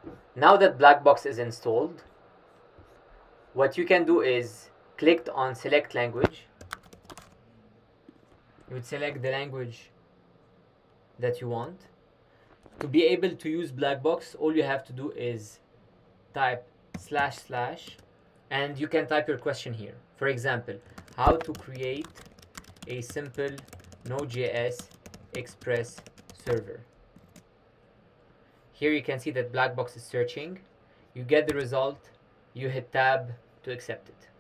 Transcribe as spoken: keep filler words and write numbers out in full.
Now that Blackbox is installed, what you can do is click on select language. You would select the language that you want. To be able to use Blackbox, all you have to do is type slash slash, and you can type your question here. For example, how to create a simple Node.js Express server. Here you can see that Blackbox is searching. You get the result, you hit tab to accept it.